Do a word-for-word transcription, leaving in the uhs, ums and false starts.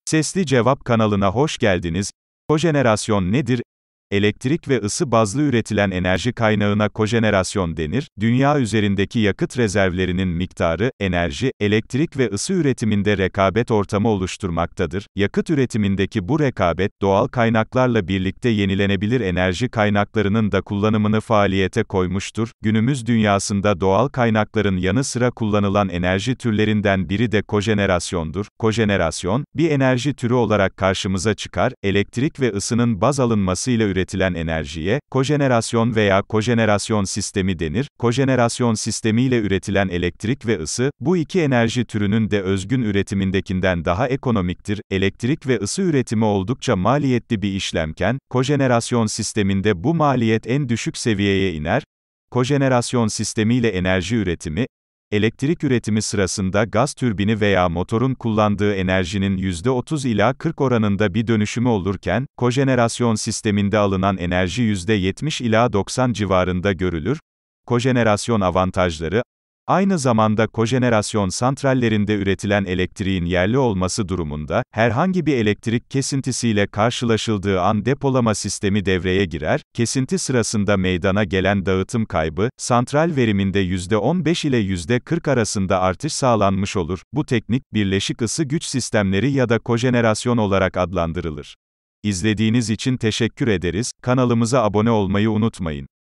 Sesli Cevap kanalına hoş geldiniz. Kojenerasyon nedir? Elektrik ve ısı bazlı üretilen enerji kaynağına kojenerasyon denir. Dünya üzerindeki yakıt rezervlerinin miktarı, enerji, elektrik ve ısı üretiminde rekabet ortamı oluşturmaktadır. Yakıt üretimindeki bu rekabet, doğal kaynaklarla birlikte yenilenebilir enerji kaynaklarının da kullanımını faaliyete koymuştur. Günümüz dünyasında doğal kaynakların yanı sıra kullanılan enerji türlerinden biri de kojenerasyondur. Kojenerasyon, bir enerji türü olarak karşımıza çıkar. Elektrik ve ısının baz alınmasıyla üretilen üretilen enerjiye, kojenerasyon veya kojenerasyon sistemi denir. Kojenerasyon sistemiyle üretilen elektrik ve ısı, bu iki enerji türünün de özgün üretimindekinden daha ekonomiktir. Elektrik ve ısı üretimi oldukça maliyetli bir işlemken, kojenerasyon sisteminde bu maliyet en düşük seviyeye iner. Kojenerasyon sistemiyle enerji üretimi, elektrik üretimi sırasında gaz türbini veya motorun kullandığı enerjinin yüzde otuz ila kırk oranında bir dönüşümü olurken, kojenerasyon sisteminde alınan enerji yüzde yetmiş ila doksan civarında görülür. Kojenerasyon avantajları, aynı zamanda kojenerasyon santrallerinde üretilen elektriğin yerli olması durumunda, herhangi bir elektrik kesintisiyle karşılaşıldığı an depolama sistemi devreye girer, kesinti sırasında meydana gelen dağıtım kaybı, santral veriminde yüzde on beş ile yüzde kırk arasında artış sağlanmış olur. Bu teknik, birleşik ısı güç sistemleri ya da kojenerasyon olarak adlandırılır. İzlediğiniz için teşekkür ederiz, kanalımıza abone olmayı unutmayın.